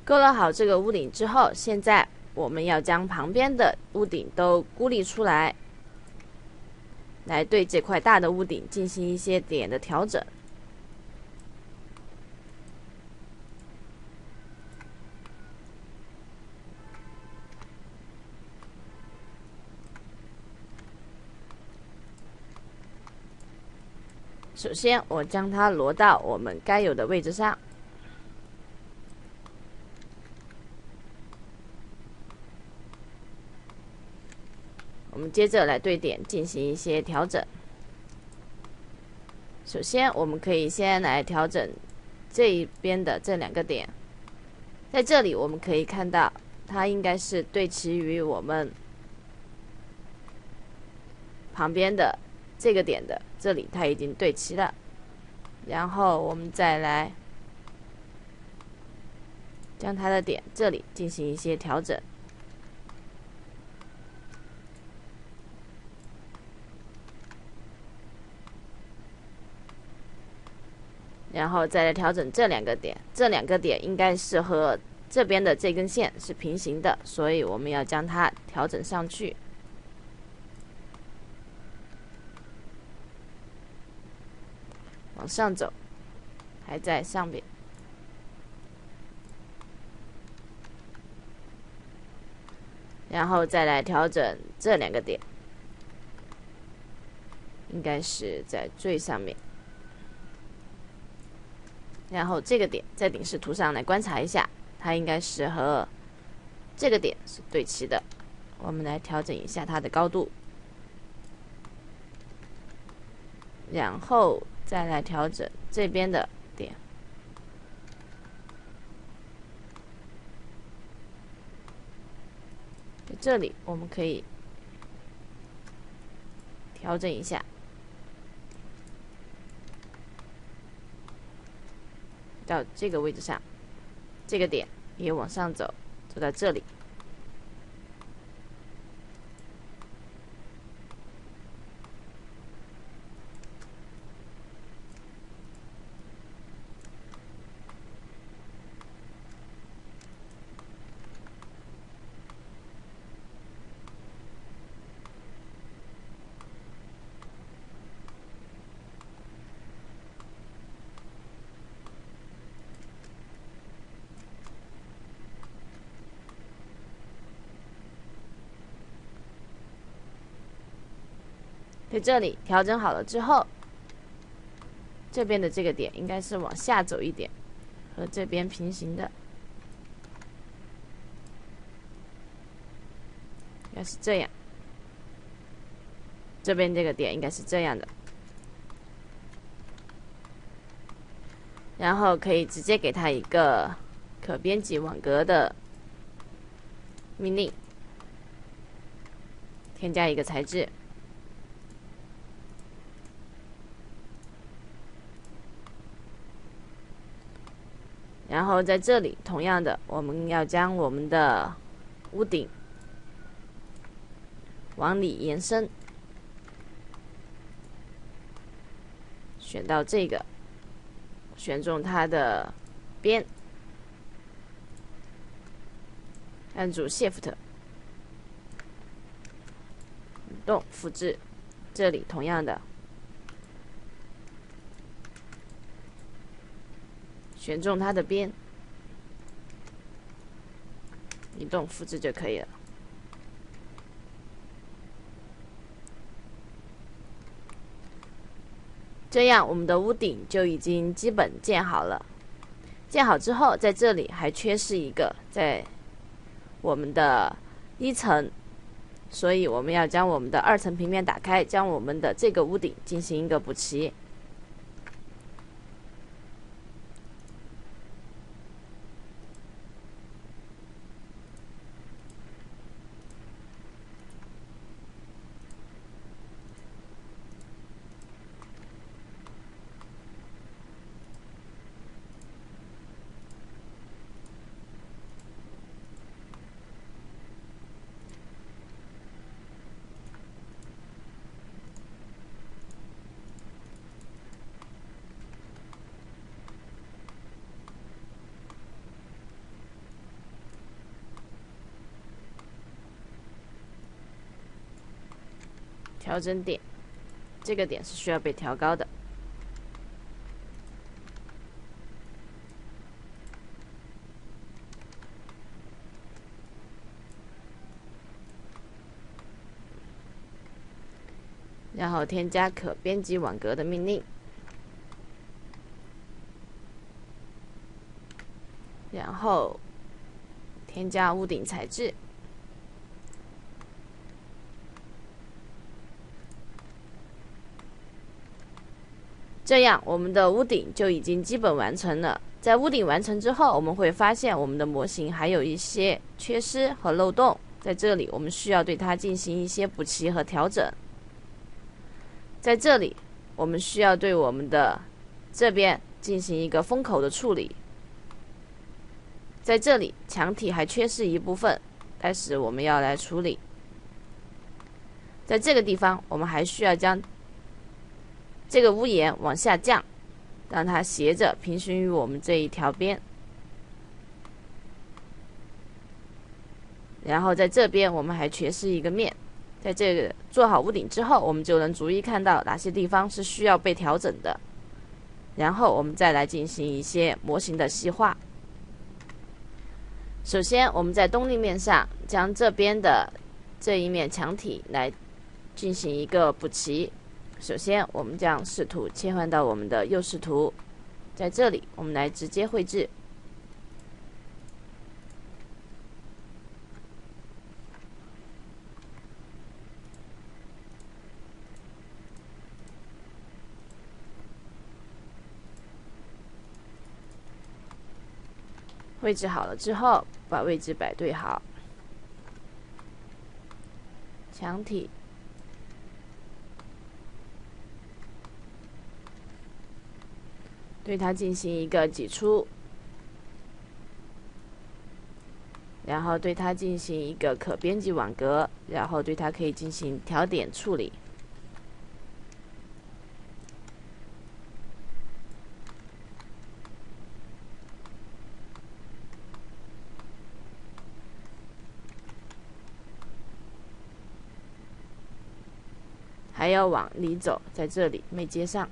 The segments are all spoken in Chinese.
勾勒好这个屋顶之后，现在我们要将旁边的屋顶都孤立出来，来对这块大的屋顶进行一些点的调整。首先，我将它挪到我们该有的位置上。我们接着来对点进行一些调整。首先，我们可以先来调整这一边的这2个点。在这里，我们可以看到，它应该是对齐于我们旁边的这个点的，这里它已经对齐了。然后我们再来将它的点这里进行一些调整。然后再来调整这2个点，这2个点应该是和这边的这根线是平行的，所以我们要将它调整上去。往上走，还在上面。然后再来调整这2个点，应该是在最上面。然后这个点在顶视图上来观察一下，它应该是和这个点是对齐的。我们来调整一下它的高度，然后再来调整这边的点。在这里我们可以调整一下，到这个位置上，这个点也往上走，走到这里。在这里调整好了之后，这边的这个点应该是往下走一点，和这边平行的，应该是这样。这边这个点应该是这样的，然后可以直接给它一个可编辑网格的命令，添加一个材质。然后在这里，同样的，我们要将我们的屋顶往里延伸，选到这个，选中它的边，按住 Shift， 移动复制。这里同样的，选中它的边，移动复制就可以了。这样我们的屋顶就已经基本建好了。建好之后，在这里还缺失一个，在我们的1层，所以我们要将我们的2层平面打开，将我们的这个屋顶进行一个补齐。 调整点，这个点是需要被调高的。然后添加可编辑网格的命令，然后添加屋顶材质，这样我们的屋顶就已经基本完成了。在屋顶完成之后，我们会发现我们的模型还有一些缺失和漏洞，在这里我们需要对它进行一些补齐和调整。在这里，我们需要对我们的这边进行一个封口的处理。在这里，墙体还缺失一部分，但是我们要来处理。在这个地方，我们还需要将这个屋檐往下降，让它斜着平行于我们这一条边。然后在这边，我们还缺失一个面。在这个做好屋顶之后，我们就能逐一看到哪些地方是需要被调整的，然后我们再来进行一些模型的细化。首先，我们在东立面上将这边的这一面墙体来进行一个补齐。首先，我们将视图切换到我们的右视图，在这里我们来直接绘制。绘制好了之后，把位置摆对好，墙体对它进行一个挤出，然后对它进行一个可编辑网格，然后对它可以进行调点处理。还要往里走，在这里没接上。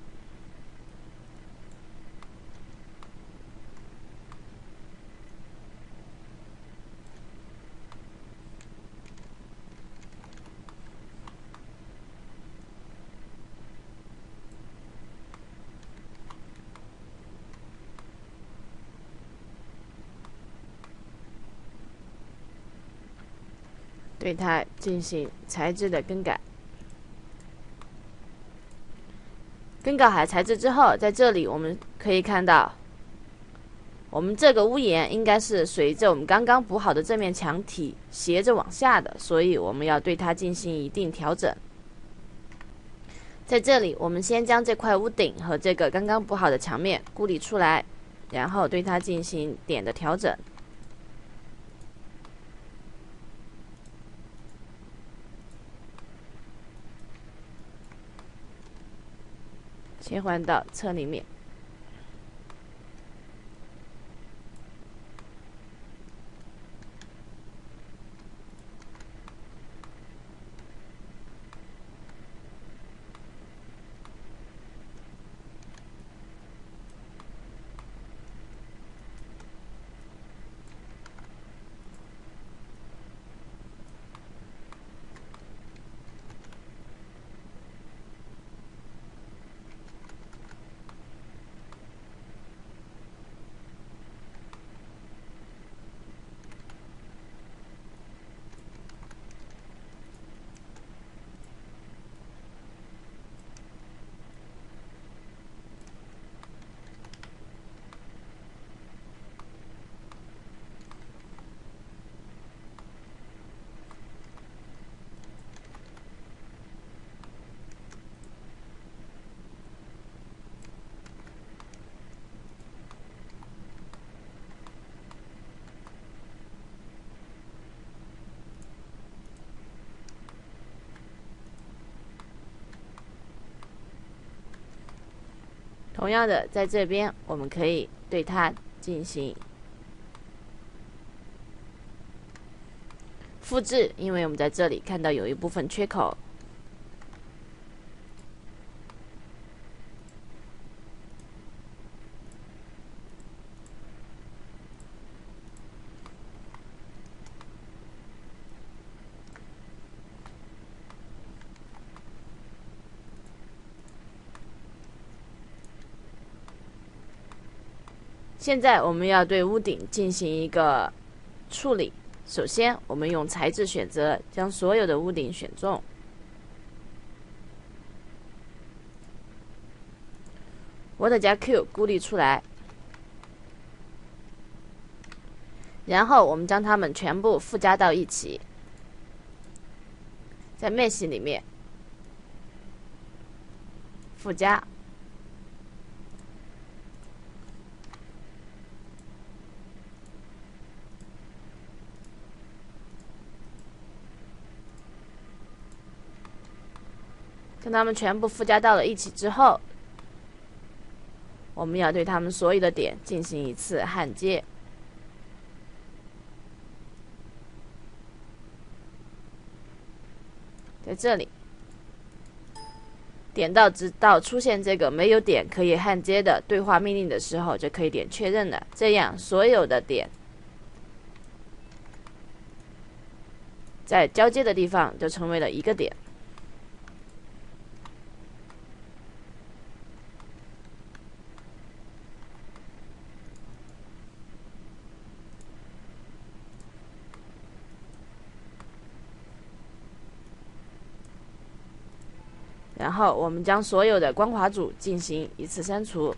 对它进行材质的更改。更改好材质之后，在这里我们可以看到，我们这个屋檐应该是随着我们刚刚补好的这面墙体斜着往下的，所以我们要对它进行一定调整。在这里，我们先将这块屋顶和这个刚刚补好的墙面孤立出来，然后对它进行点的调整。切换到侧立面，同样的，在这边我们可以对它进行复制，因为我们在这里看到有一部分缺口， 现在我们要对屋顶进行一个处理。首先，我们用材质选择，将所有的屋顶选中。Word 加 Q 孤立出来，然后我们将它们全部附加到一起，在 Mesh 里面附加。将它们全部附加到了一起之后，我们要对它们所有的点进行一次焊接。在这里，点到直到出现这个没有点可以焊接的对话命令的时候，就可以点确认了。这样，所有的点在交接的地方就成为了一个点。然后我们将所有的光滑组进行一次删除。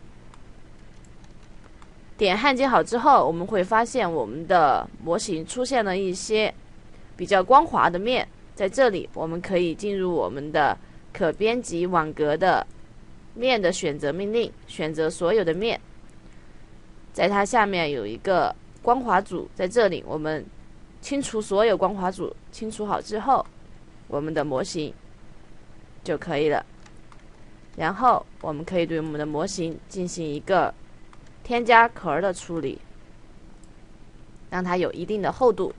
点焊接好之后，我们会发现我们的模型出现了一些比较光滑的面。在这里，我们可以进入我们的可编辑网格的面的选择命令，选择所有的面。在它下面有一个光滑组，在这里我们清除所有光滑组。清除好之后，我们的模型就可以了。然后我们可以对我们的模型进行一个添加壳的处理，让它有一定的厚度。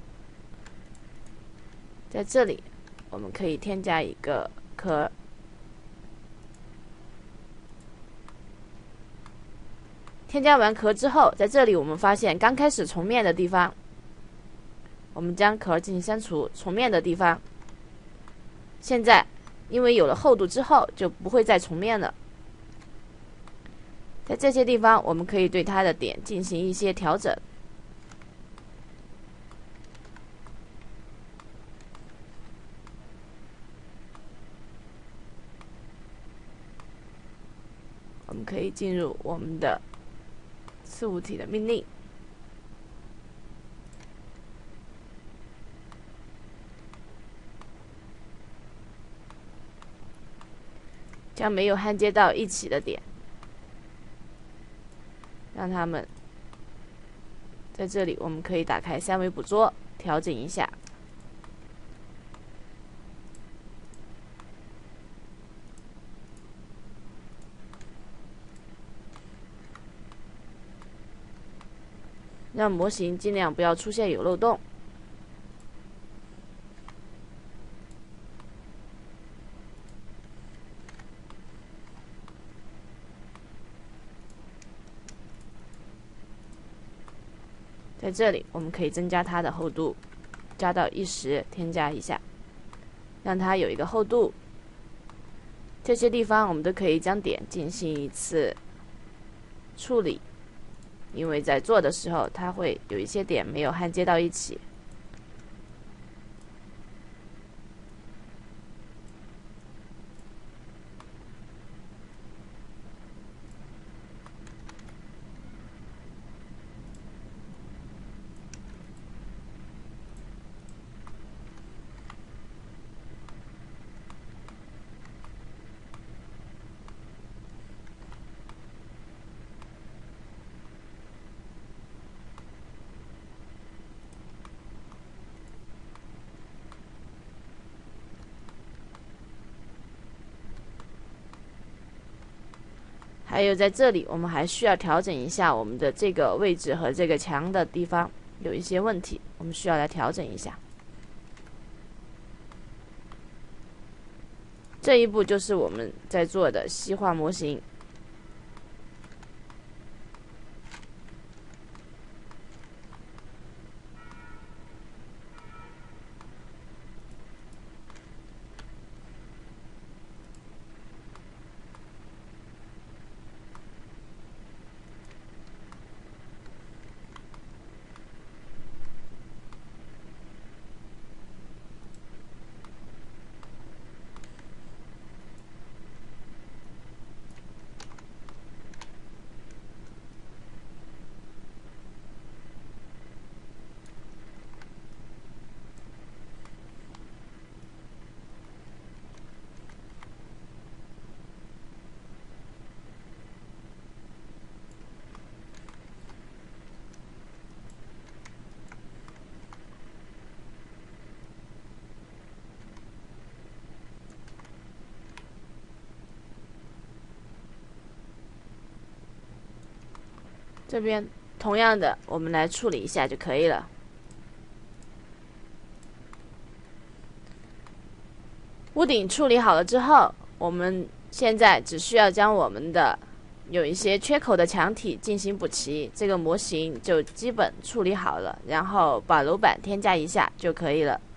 在这里我们可以添加一个壳，添加完壳之后，在这里我们发现刚开始重面的地方，我们将壳进行删除。重面的地方现在因为有了厚度之后就不会再重面了。在这些地方我们可以对它的点进行一些调整。我们可以进入我们的事物体的命令，将没有焊接到一起的点，让它们在这里，我们可以打开三维捕捉，调整一下。让模型尽量不要出现有漏洞。在这里，我们可以增加它的厚度，加到10，添加一下，让它有一个厚度。这些地方我们都可以将点进行一次处理。因为在做的时候，它会有一些点没有焊接到一起。还有在这里，我们还需要调整一下我们的这个位置和这个墙的地方有一些问题，我们需要来调整一下。这一步就是我们在做的细化模型。 这边同样的，我们来处理一下就可以了。屋顶处理好了之后，我们现在只需要将我们的有一些缺口的墙体进行补齐，这个模型就基本处理好了，然后把楼板添加一下就可以了。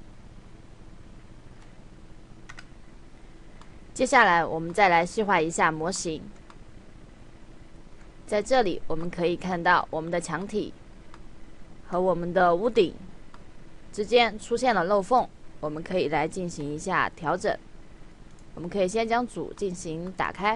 接下来我们再来细化一下模型。在这里我们可以看到我们的墙体和我们的屋顶之间出现了漏缝，我们可以来进行一下调整。我们可以先将组进行打开，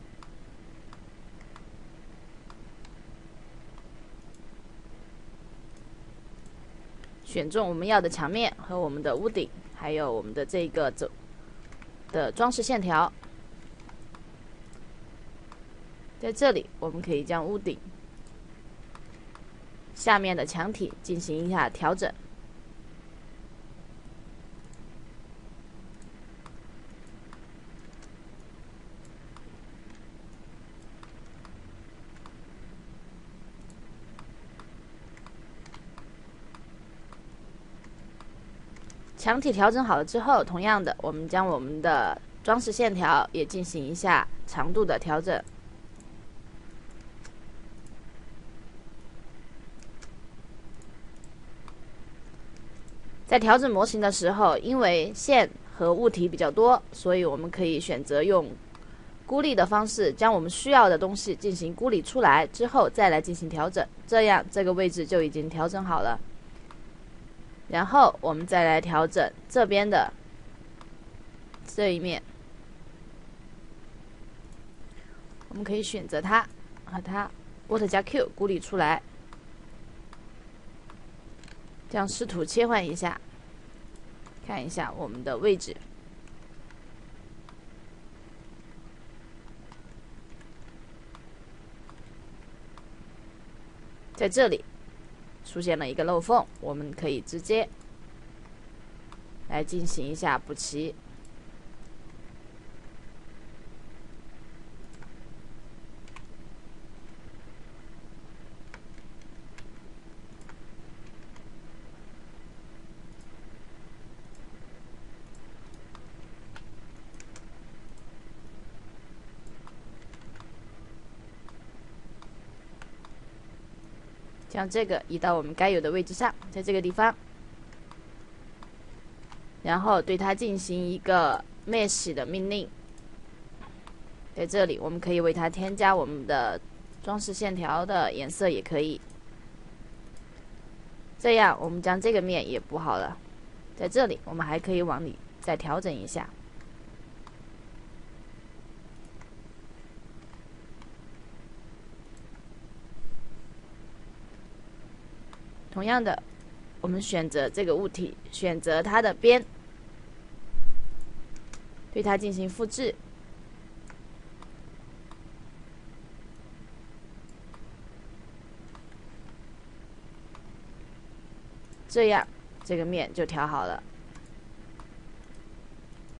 选中我们要的墙面和我们的屋顶，还有我们的这个的装饰线条。在这里我们可以将屋顶下面的墙体进行一下调整。墙体调整好了之后，同样的，我们将我们的装饰线条也进行一下长度的调整。在调整模型的时候，因为线和物体比较多，所以我们可以选择用孤立的方式，将我们需要的东西进行孤立出来之后，再来进行调整，这样这个位置就已经调整好了。然后我们再来调整这边的这一面，我们可以选择它，和它 Alt 加 Q 孤立出来，将视图切换一下，看一下我们的位置。在这里出现了一个漏缝，我们可以直接来进行一下补齐。将这个移到我们该有的位置上，在这个地方，然后对它进行一个 mesh 的命令。在这里，我们可以为它添加我们的装饰线条的颜色，也可以。这样，我们将这个面也补好了。在这里，我们还可以往里再调整一下。同样的，我们选择这个物体，选择它的边，对它进行复制。这样，这个面就调好了。